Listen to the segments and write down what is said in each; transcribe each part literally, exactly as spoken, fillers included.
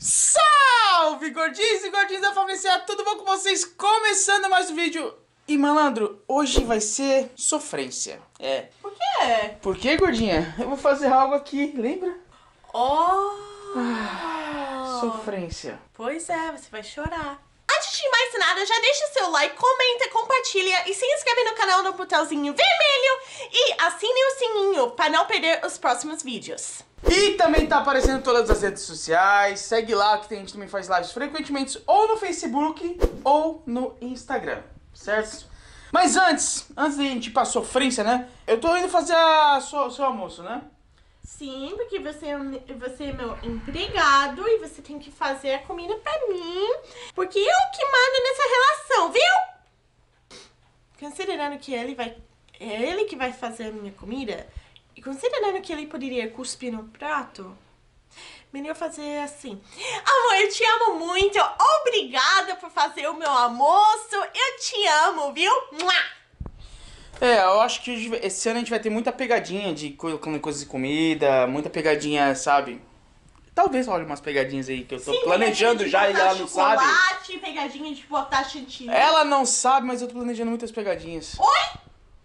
Salve, gordinhos e gordinhas da família, tudo bom com vocês? Começando mais um vídeo. E malandro, hoje vai ser sofrência. É. Por quê? Por quê, gordinha? Eu vou fazer algo aqui, lembra? Oh! Ah, sofrência. Pois é, você vai chorar. Antes de mais nada, já deixa seu like, comenta, compartilha e se inscreve no canal no botãozinho vermelho e assine o sininho para não perder os próximos vídeos. E também tá aparecendo em todas as redes sociais. Segue lá que a gente também faz lives frequentemente ou no Facebook ou no Instagram, certo? Mas antes, antes da gente ir pra sofrência, né? Eu tô indo fazer a sua, seu almoço, né? Sim, porque você é, você é meu empregado e você tem que fazer a comida pra mim. Porque eu que mando nessa relação, viu? Considerando que ele vai... É ele que vai fazer a minha comida... E considerando que ele poderia cuspir no prato, melhor fazer assim. Amor, eu te amo muito. Obrigada por fazer o meu almoço. Eu te amo, viu? É, eu acho que esse ano a gente vai ter muita pegadinha de colocando coisas de comida, muita pegadinha, sabe? Talvez role umas pegadinhas aí que eu tô Sim, planejando já e ela não sabe. Chocolate, pegadinha de botar chantilly. Ela não sabe, mas eu tô planejando muitas pegadinhas. Oi?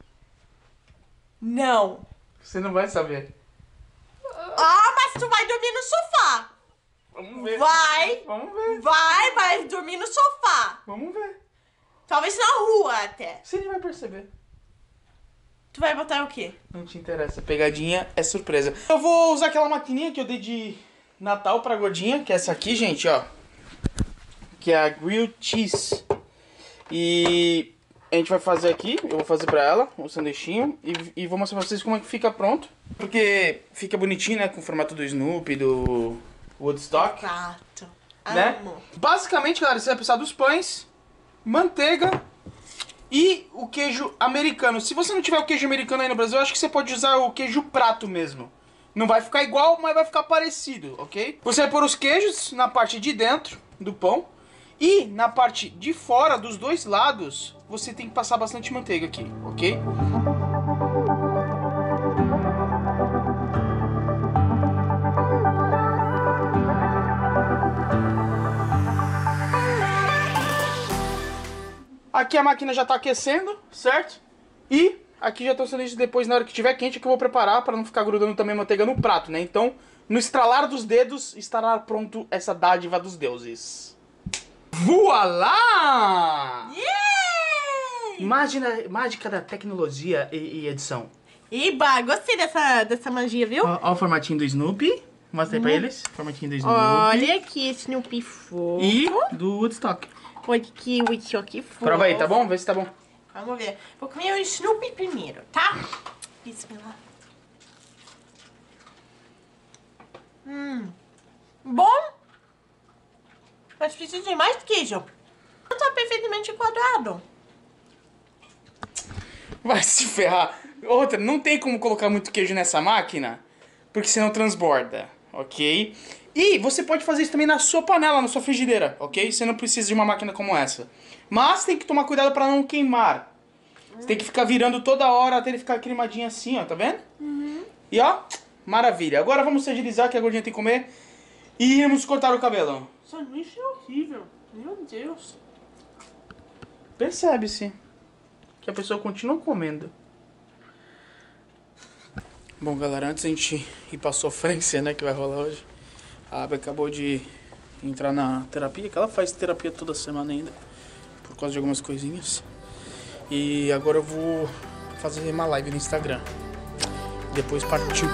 Não. Você não vai saber. Ah, mas tu vai dormir no sofá. Vamos ver. Vai. Vamos ver. Vai, vai dormir no sofá. Vamos ver. Talvez na rua até. Você nem vai perceber. Tu vai botar o quê? Não te interessa. Pegadinha é surpresa. Eu vou usar aquela maquininha que eu dei de Natal pra gordinha, que é essa aqui, gente, ó. Que é a Grilled Cheese. E... a gente vai fazer aqui, eu vou fazer pra ela um sanduichinho e, e vou mostrar pra vocês como é que fica pronto. Porque fica bonitinho, né, com o formato do Snoopy, do Woodstock. Exato. Né? Amo. Basicamente, galera, você vai precisar dos pães, manteiga e o queijo americano. Se você não tiver o queijo americano aí no Brasil, eu acho que você pode usar o queijo prato mesmo. Não vai ficar igual, mas vai ficar parecido, ok? Você vai pôr os queijos na parte de dentro do pão. E na parte de fora, dos dois lados, você tem que passar bastante manteiga aqui, ok? Aqui a máquina já tá aquecendo, certo? E aqui já estão sendo isso depois, na hora que tiver quente, é que eu vou preparar para não ficar grudando também manteiga no prato, né? Então, no estralar dos dedos, estará pronto essa dádiva dos deuses. Voilá! Yay! Mágica, mágica da tecnologia e, e edição. Iba, gostei dessa, dessa magia, viu? Ó, ó o formatinho do Snoopy. Mostra aí pra eles. Formatinho do Snoopy. Olha aqui, Snoopy fofo. E do Woodstock. Olha aqui, o Woodstock fofo. Prova aí, tá bom? Vê se tá bom. Vamos ver. Vou comer o Snoopy primeiro, tá? Bismillah. Hum. Bom. Mas precisa de mais queijo. Tá perfeitamente quadrado. Vai se ferrar. Outra, não tem como colocar muito queijo nessa máquina, porque senão transborda, ok? E você pode fazer isso também na sua panela, na sua frigideira, ok? Você não precisa de uma máquina como essa. Mas tem que tomar cuidado para não queimar. Você tem que ficar virando toda hora até ele ficar queimadinho assim, ó, tá vendo? Uhum. E ó, maravilha. Agora vamos agilizar que a gordinha tem que comer e iremos cortar o cabelo. Sanduíche é horrível. Meu Deus. Percebe-se que a pessoa continua comendo. Bom, galera, antes a gente ir pra sofrência, né, que vai rolar hoje. A Abby acabou de entrar na terapia, que ela faz terapia toda semana ainda, por causa de algumas coisinhas. E agora eu vou fazer uma live no Instagram. Depois partiu.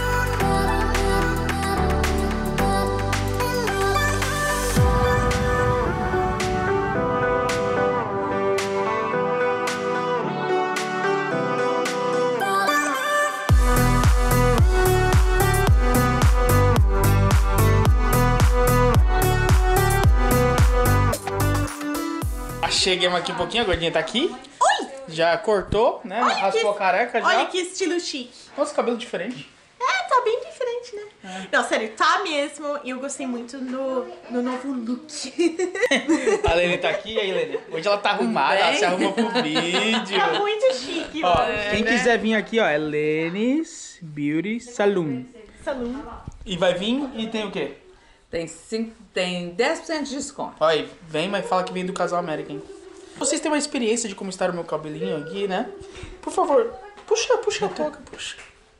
Chegamos aqui um pouquinho, a gordinha tá aqui. Oi! Já cortou, né? Olha Raspou que, a careca já. Olha que estilo chique. Nossa, cabelo diferente. É, tá bem diferente, né? É. Não, sério, tá mesmo. E eu gostei muito no, no novo look. A Lene tá aqui, e aí, Lene? Hoje ela tá arrumada, ela se arruma pro vídeo. Tá muito chique, Ó, mano. quem né? quiser vir aqui, ó, é Lene's Beauty Saloon. Saloon. E vai vir e tem o quê? Tem, cinco, tem dez por cento de desconto. Olha aí, vem, mas fala que vem do Casal América, hein? Vocês têm uma experiência de como está o meu cabelinho aqui, né? Por favor, puxa, puxa a touca, puxa.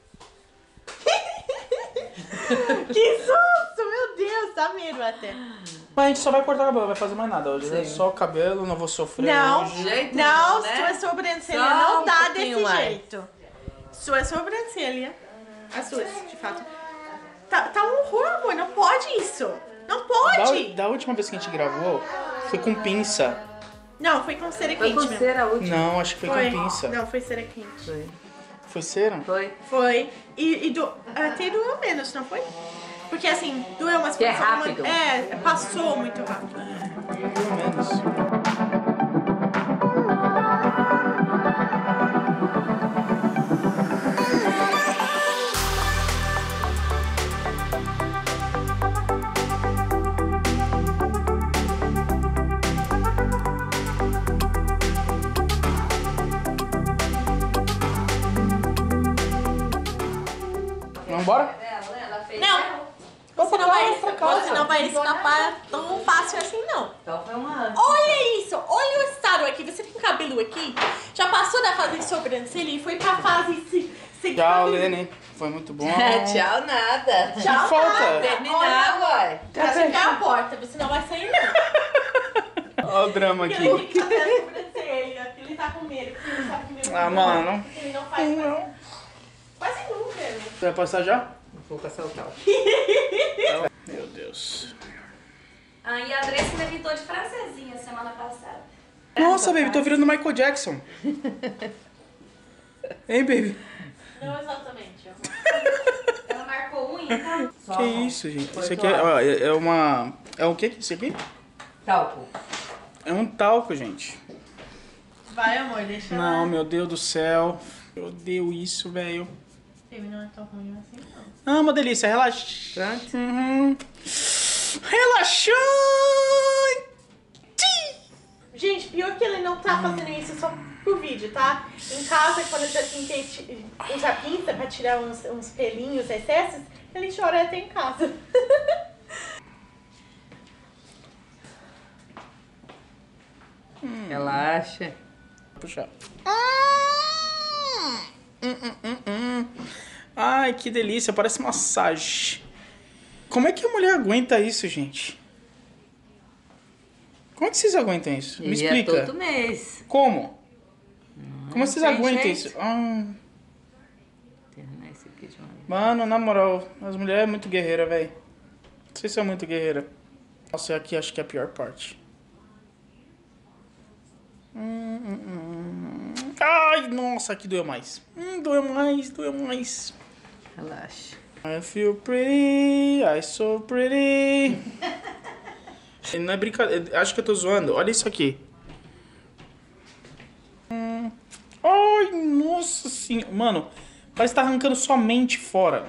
Que susto, meu Deus, dá medo até. Mas a gente só vai cortar o cabelo, não vai fazer mais nada hoje, né? Sim. Só o cabelo, não vou sofrer Não, hoje. Jeito não, não, né? sua sobrancelha Só não um tá pouquinho desse mais. jeito. Sua sobrancelha, as suas, de fato, tá, tá um horror, amor, não pode isso. Não pode. Da, da última vez que a gente gravou, foi com pinça. Não, foi com cera Foi quente com mesmo. cera a última. Não, acho que foi, Foi. com pinça. Não, foi cera quente. Foi. Foi cera? Foi. Foi. E, e do, até doeu menos, não foi? Porque assim, doeu umas Que é coisas. rápido. É, passou muito rápido. Pelo menos. Vamos embora? Não! Você não, vai, você não vai escapar tão fácil assim, não. Então foi uma... Olha isso! Olha o estado aqui. Você tem cabelo aqui? Já passou da fase de sobrancelha e foi pra fase se, se Tchau, cabelo. Lene. Foi muito bom. Tchau, nada. Que Tchau, falta? nada. Terminar, vai. Pra ficar a porta, você não vai sair, não. Olha o drama Porque aqui. ele tem que fazer a sobrancelha, porque ele tá com medo, porque ele sabe que meu Ah, mano. ele não faz quase, quase nunca. Você vai passar já? Vou passar o tal. Meu Deus. Ah, e a Andressa me evitou de francesinha semana passada. Nossa, baby, tô virando Michael Jackson. Hein, baby? Não exatamente. Ela marcou unha, tá? Só Que a mão. isso, gente? Foi Isso aqui é, claro. ó, é é uma... É o que que é isso aqui? Talco. É um talco, gente. Vai, amor, deixa Não, ela. meu Deus do céu. Eu odeio isso, velho. Ele não é tão ruim assim, não. Ah, uma delícia. Relaxa. Pronto. Uhum. Relaxante. Gente, pior que ele não tá fazendo isso só pro vídeo, tá? Em casa, quando eu já tentei ti- usar pinça pra tirar uns, uns pelinhos, excessos, ele chora até em casa. Relaxa. Puxa. Hum, hum, hum, hum. Ai, que delícia. Parece massagem. Como é que a mulher aguenta isso, gente? Como é que vocês aguentam isso? Me E explica. é todo mês. Como? Como vocês tem aguentam jeito. isso? Ah, Terminar esse aqui de uma vez. mano, na moral, as mulheres são muito guerreiras, velho. Vocês são muito guerreiras. Nossa, aqui acho que é a pior parte. Hum, hum, hum. Ai, nossa, aqui doeu mais. Hum, doeu mais, doeu mais. Relaxa. I feel pretty, I so pretty. Não é brincadeira, acho que eu tô zoando. Olha isso aqui. Hum. Ai, nossa senhora. Mano, parece que tá arrancando somente fora.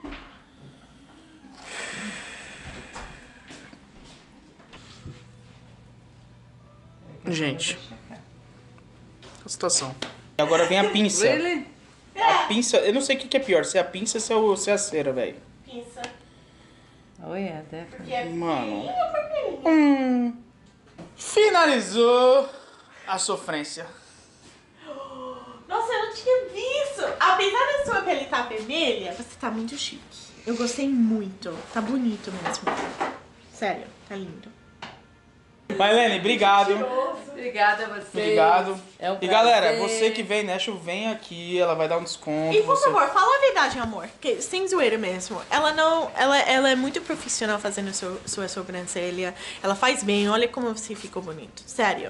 Gente, a situação. Agora vem a pinça. Really? A pinça, eu não sei o que que é pior, se é a pinça ou se é, o, se é a cera, velho. Pinça. Oh, yeah, definitely. Que é Mano. pequenininho por pequenininho. Hum. Finalizou a sofrência. Nossa, eu não tinha visto. Apesar da sua pele estar vermelha, você tá muito chique. Eu gostei muito. Tá bonito mesmo. Sério, tá lindo. Marlene, obrigado. Obrigada a você. Obrigado. É um E galera, prazer. você que vem, Nashville, vem aqui, ela vai dar um desconto. E por você... favor, fala a verdade, amor. Que, sem zoeira mesmo. Ela não. Ela, ela é muito profissional fazendo sua, sua sobrancelha. Ela faz bem. Olha como você ficou bonito. Sério.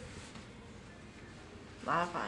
Lá vai.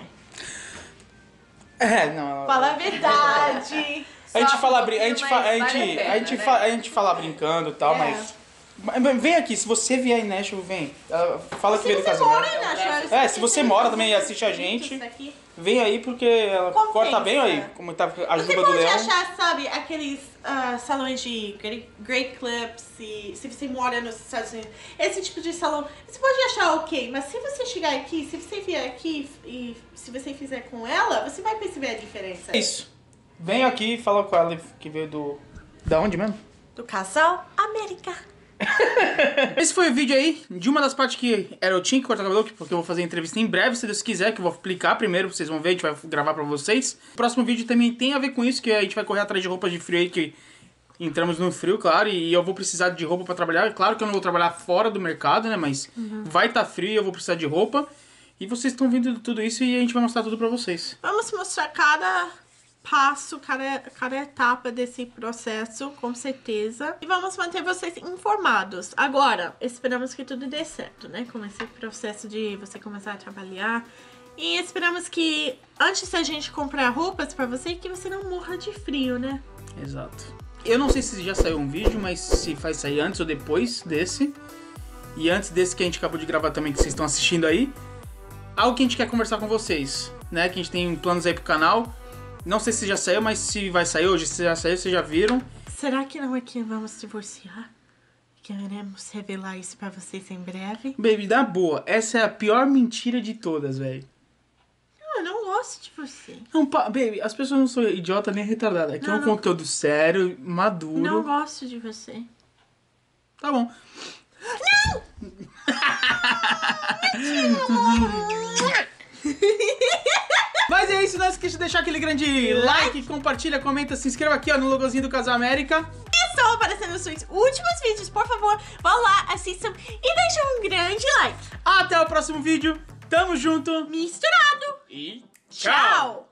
É, não. ela- Fala a verdade. A gente Só fala, um brin- a gente, pouquinho, fa- a mas gente, vale a pena, a gente, né? fa- a gente fala brincando e tal, É. mas... mas vem aqui, se você vier em Nashville, vem. Ela fala que Se veio do você casamento. mora em Nashville, É, se você mora também e assiste a gente, isso aqui. vem aí porque ela Compensa. corta bem aí, como tá a Você juba do pode leão. achar, sabe, aqueles ah, salões de Great, Great Clips, e, se você mora nos Estados Unidos, esse tipo de salão, você pode achar ok, mas se você chegar aqui, se você vier aqui e se você fizer com ela, você vai perceber a diferença. É isso. Vem aqui e fala com ela que veio do... Da onde mesmo? Do Casal América. Esse foi o vídeo aí de uma das partes que era eu tinha que cortar o cabelo, porque eu vou fazer a entrevista em breve, se Deus quiser, que eu vou aplicar primeiro, vocês vão ver, a gente vai gravar pra vocês. O próximo vídeo também tem a ver com isso, que a gente vai correr atrás de roupas de frio aí, que entramos no frio, claro, e eu vou precisar de roupa pra trabalhar. Claro que eu não vou trabalhar fora do mercado, né, mas uhum. vai estar tá frio e eu vou precisar de roupa. E vocês estão vendo tudo isso e a gente vai mostrar tudo pra vocês. Vamos mostrar cada passo, cada, cada etapa desse processo, com certeza. E vamos manter vocês informados. Agora, esperamos que tudo dê certo, né? Com esse processo de você começar a trabalhar. E esperamos que, antes da gente comprar roupas pra você, que você não morra de frio, né? Exato. Eu não sei se já saiu um vídeo, mas se vai sair antes ou depois desse. E antes desse que a gente acabou de gravar também, que vocês estão assistindo aí. Algo que a gente quer conversar com vocês, né? Que a gente tem planos aí pro canal. Não sei se já saiu, mas se vai sair hoje, se já saiu, vocês já viram. Será que não é que vamos divorciar? Queremos revelar isso pra vocês em breve? Baby, dá boa. Essa é a pior mentira de todas, velho. Não, eu não gosto de você. Não, pa... Baby, as pessoas não são idiota nem retardadas. Aqui não, é um não... conteúdo sério, maduro. Não gosto de você. Tá bom. Não! Mas é isso, não esqueça de deixar aquele grande like, compartilha, comenta, se inscreva aqui ó, no logozinho do Casal América. E estão aparecendo os seus últimos vídeos, por favor, vão lá, assistam e deixem um grande like. Até o próximo vídeo, tamo junto, misturado e tchau!